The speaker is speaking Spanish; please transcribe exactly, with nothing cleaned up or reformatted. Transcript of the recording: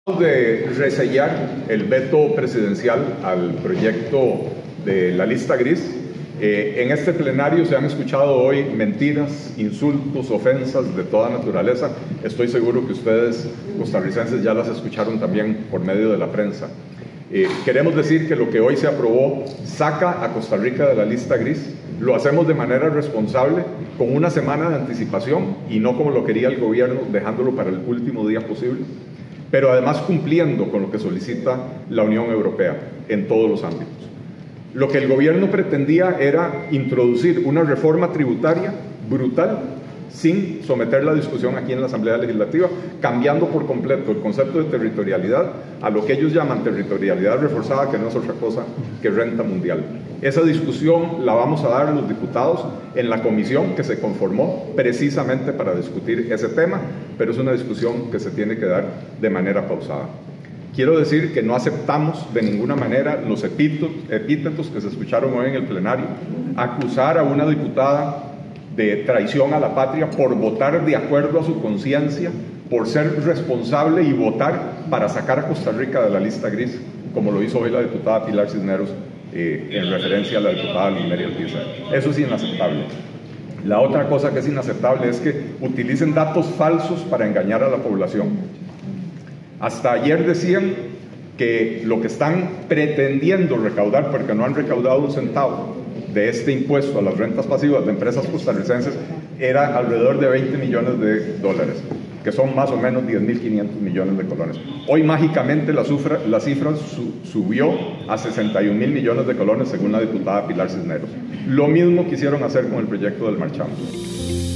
De resellar el veto presidencial al proyecto de la lista gris. Eh, en este plenario se han escuchado hoy mentiras, insultos, ofensas de toda naturaleza. Estoy seguro que ustedes, costarricenses, ya las escucharon también por medio de la prensa. Eh, queremos decir que lo que hoy se aprobó saca a Costa Rica de la lista gris. Lo hacemos de manera responsable, con una semana de anticipación y no como lo quería el gobierno, dejándolo para el último día posible, pero además cumpliendo con lo que solicita la Unión Europea en todos los ámbitos. Lo que el gobierno pretendía era introducir una reforma tributaria brutal sin someter la discusión aquí en la Asamblea Legislativa, cambiando por completo el concepto de territorialidad a lo que ellos llaman territorialidad reforzada, que no es otra cosa que renta mundial. Esa discusión la vamos a dar los diputados en la comisión que se conformó precisamente para discutir ese tema, pero es una discusión que se tiene que dar de manera pausada. Quiero decir que no aceptamos de ninguna manera los epítetos que se escucharon hoy en el plenario, acusar a una diputada de traición a la patria por votar de acuerdo a su conciencia, por ser responsable y votar para sacar a Costa Rica de la lista gris, como lo hizo hoy la diputada Pilar Cisneros, eh, en referencia a la diputada Limeria Alpiza. Eso es inaceptable. La otra cosa que es inaceptable es que utilicen datos falsos para engañar a la población. Hasta ayer decían que lo que están pretendiendo recaudar, porque no han recaudado un centavo de este impuesto a las rentas pasivas de empresas costarricenses, era alrededor de veinte millones de dólares, que son más o menos diez mil quinientos millones de colones. Hoy mágicamente la, sufra, la cifra su, subió a sesenta y un mil millones de colones según la diputada Pilar Cisneros. Lo mismo quisieron hacer con el proyecto del marchamo.